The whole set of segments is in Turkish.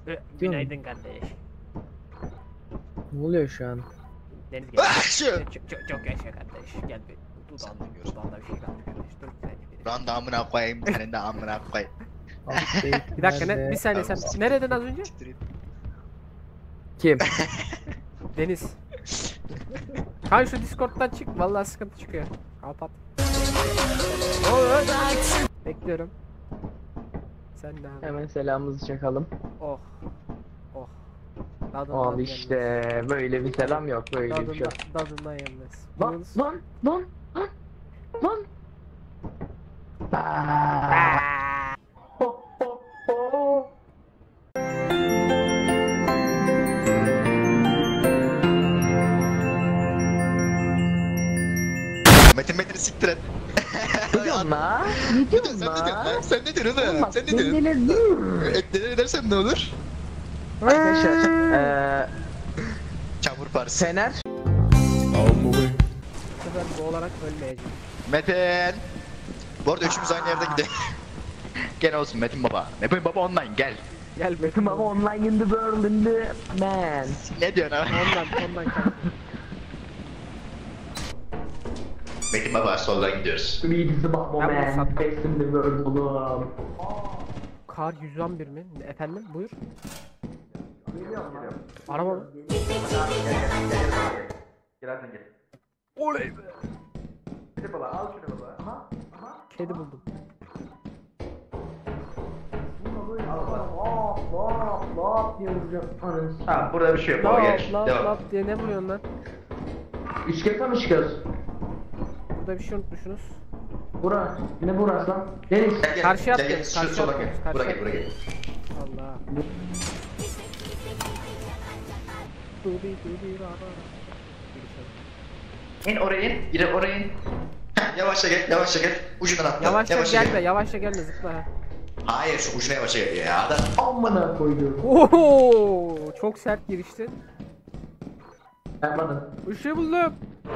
Günaydın kardeş. Ne oluyor şu an? Deniz gel. Şu. Çok yaşa kardeş. Gel bir dudağında bir şey kaldı kardeş. Dur bir saniye. Ben de amına koyayım, senin de amına koyayım. Bir dakika bir saniye sen nereden az önce? Kim? Deniz. Kanka şu Discord'dan çık. Vallahi sıkıntı çıkıyor. Kapat. Bekliyorum. Sen ne abi? Hemen selamımızı çakalım. Oh. Oh. Al işte böyle bir selam yok, böyle bir şey yok. Dadından yenmez. Lan. Metin'i siktir et. Ne diyorsun lan? Ne diyorsun lan? Sen ne diyorsun oğlum? Sen ne diyorsun? Neler edersen ne olur? Arkadaşlar Çamur parçası. Fener. Bu sefer bu olarak ölmeyeceğim. Metin. Bu arada üçümüz aynı yerde gidelim. Gene olsun Metin baba. Metin baba online gel. Gel Metin Ama online in the world in the man. Ne diyorsun abi? Ondan kanka. Metin baba soldan gidiyoruz. We is the bubble Ben bunu man. sattım. Best in the world oğlum. Kar 111 mi? Efendim buyur. Geliyorum. Araba mı? Gel hadi gel. Oley be. Metin baba al şunu baba. Aha. Kedi buldum. Ha burada bir şey yok. Baba gel. Devam. Lap diye ne vuruyorsun lan? İskeleton mi çıkıyoruz? Burada bir şey unutmuşsunuz. Bura. Ne burası lan? Deniz. Gel, Karşıya gel, gel. atlayın, Şu karşıya sola atlayın, gel. karşıya Buraya gel, buraya gel. Allah. Dubi rara. İn oraya in. Yine oraya in. Heh, yavaşça gel, yavaşça gel. Ucundan atla. Yavaşça gelme, yavaşça gelme zıpla. Hayır, şu ucuna yavaşça gel ya. Da. Amına koydum. Oho, çok sert giriştin. Yapmadın. Işığı buldum.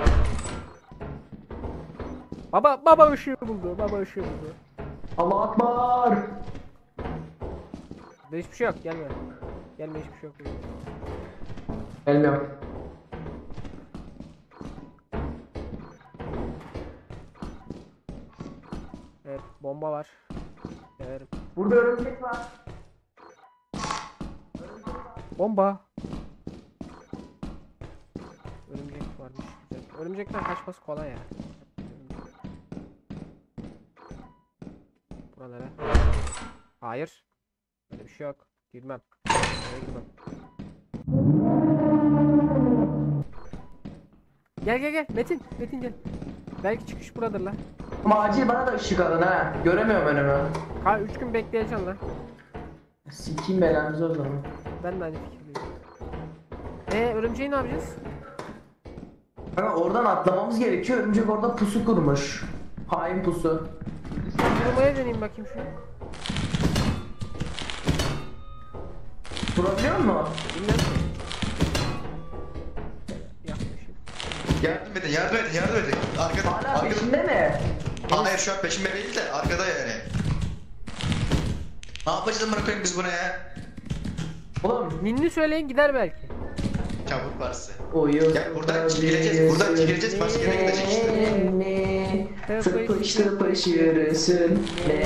Baba ışığı buldu. Baba ışığı buldu. Allah akbar. Burada hiçbir şey yok. Gelme. Gelme hiçbir şey yok. Gelmiyorum. Evet, bomba var. Severim. Burada örümcek var. Bomba. Örümcek varmış. Güzel. Örümcekten kaçması kolay ya. Buralara. Hayır. Böyle bir şey yok. Girmem. Oraya girmem. Gel. Metin gel. Belki çıkış buradır lan. Ama acil bana da ışık alın ha. Göremiyorum önümü. 3 gün bekleyeceğim lan. Sikiyim belanızı o zaman. Ben de aynı fikirdeyim. Örümceği ne yapacağız? Kanka oradan atlamamız gerekiyor. Örümcek orada pusu kurmuş. Hain pusu. Vurmaya deneyeyim bakayım şu. Vurabiliyor musun? Bilmiyorum ki. Yaklaşık. Yardım edin. Hala peşinde mi? Hayır, şu an peşimde değil de arkada yani. Ne yapacağız amına koyayım biz buna ya? Oğlum. Ninni söyleyin gider belki. Çabuk varsa. Oyun. Gel buradan gireceğiz. Başka yere gidecek işte. Tıpış yürüsün.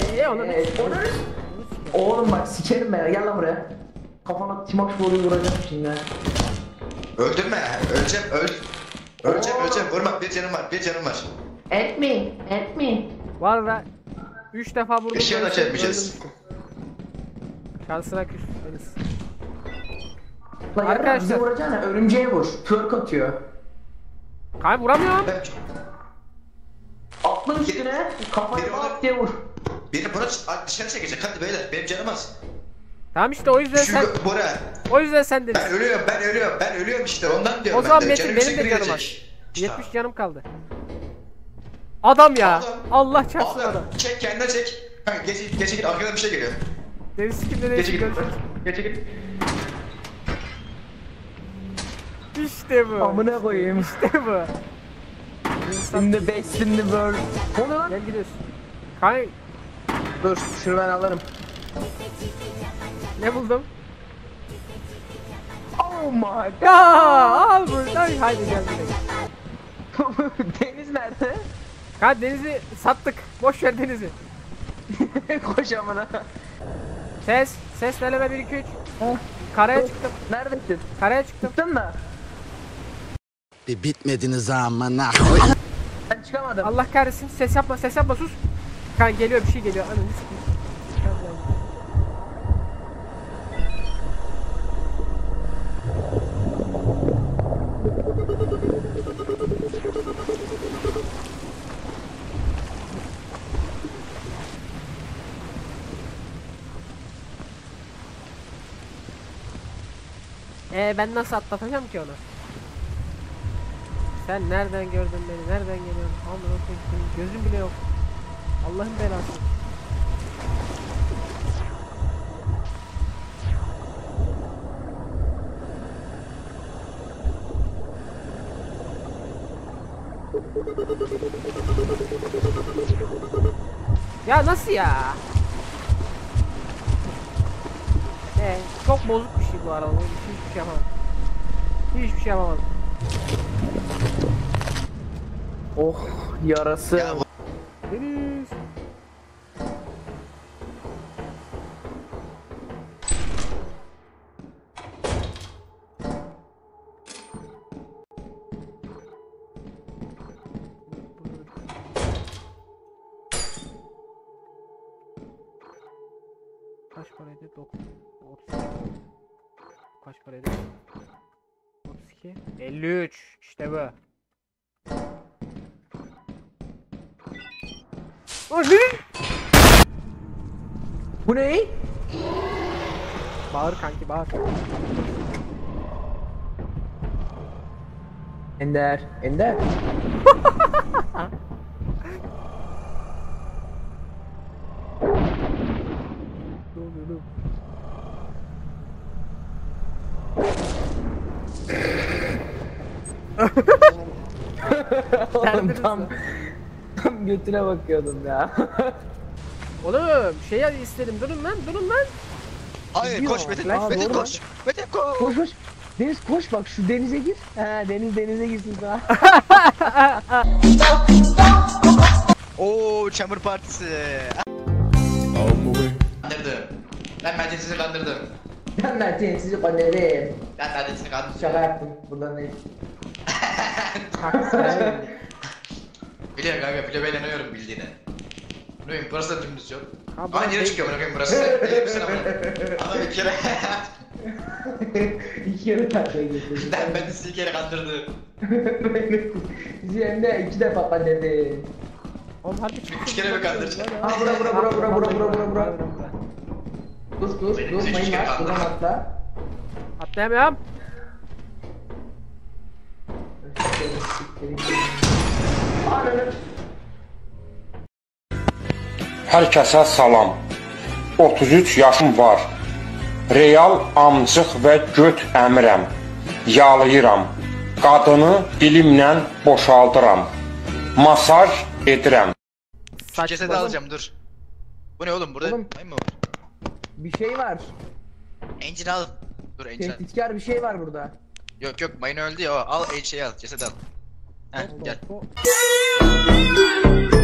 Oğlum bak sikerim ben. Gel lan buraya. Kafana timak vuruyor vuracağım şimdi. Öldürme. Öleceğim. Vurma. Bir canım var. Et me. Var da 3 defa vurdum. Işığı da çekmeyeceğiz. Şansına küs. Deniz. Lan Arkadaşlar. bize vuracağına örümceğe vur. Twerk atıyor. Kay vuramıyorum. Atla üstüne. Kafayı bak diye vur. Beni buna dışarı çekecek. Hadi beyler. Benim canım az. Tamam işte o yüzden sen. Bora. O yüzden sen Deniz. Ben ölüyorum işte. Ondan diyorum. O zaman ben de. Metin Canım benim yüksek de canım gelecek. var. İşte 70 canım kaldı. Adam ya. Adam. Allah çarpsın adam. Çek kendine çek. Ha, gece git arkadan bir şey geliyor. Deniz kimde Gece Deniz git. görüşürüz. Gece git. İşte bu. Amına koyayım. İşte bu. In the best in the world. Ne oluyor lan? Gel gidiyorsun. Kay. Dur şunu ben alırım. Ne buldum? Oh my Ya al buradan haydi gel direkt. god. Deniz nerede? Kanka denizi sattık. Boş ver denizi. Koş amına. Ses deneme 1 2 3. Ha? Karaya çıktım. Neredesin? Karaya çıktım. Çıktın mı? Bir bitmediniz amına. Ben çıkamadım. Allah kahretsin. Ses yapma sus. Kanka geliyor bir şey geliyor. Ananı sikeyim. Ben nasıl atlatacağım ki onu? Sen nereden gördün beni? Nereden geliyorsun? Amına koyayım. Gözüm bile yok. Allah'ın belası. Ya nasıl ya? Çok bozuk bir şey bu araba. Hiçbir şey yapamam. Hiçbir şey yapamam. Oh yarası. Ya bu Deniz. Kaç paraydı? 32. Kaç paraydı? 32. 53. İşte bu. Ne? Bu ne? Bağır kanki bağır. Ender. Ender. Ne oluyor lan? Oğlum tam götüne bakıyordum ya. Oğlum şey istedim durun lan. hayır Gidiyor. koş Metin. Aa, Metin doğru. koş. Metin koş. Koş koş. Deniz koş bak şu denize gir. He denize girsin sana. Oo çamur partisi. Kandırdım. Ben Metin sizi kandırdım. Ben sizi kandırdım. Ben Metin sizi kandırdım. Şaka yaptım. Buradan değil. Biliyorum kanka bile ben inanıyorum bildiğine. Ne bileyim burası da dümdüz yok. Ha, Ama burası yine değil. çıkıyor bakayım burası. Değil misin ama? Ama bir kere İki kere taklaya getirdim. ben de sizi bir kere kandırdım. Bizi hem de 2 defa kandırdı. Oğlum hadi çık. 3 kere mi kandırdın? Ha bura. Dur Benim dur üç mayın kere var. Buradan kandırdım. atla. Atlayamıyorum. Ananı. Herkese salam. 33 yaşım var. Real amcıq və göt əmirəm. Yalayıram. Qadını dilimlə boşaldıram. Masaj edirəm. Şu cesedi alacağım dur. Bu ne oğlum burada Oğlum. mayın mı var? Bir şey var. Engine al. Dur engine al. Tehditkar bir şey var burada. Yok mayın öldü ya o. Al şeyi al cesedi al. Heh gel.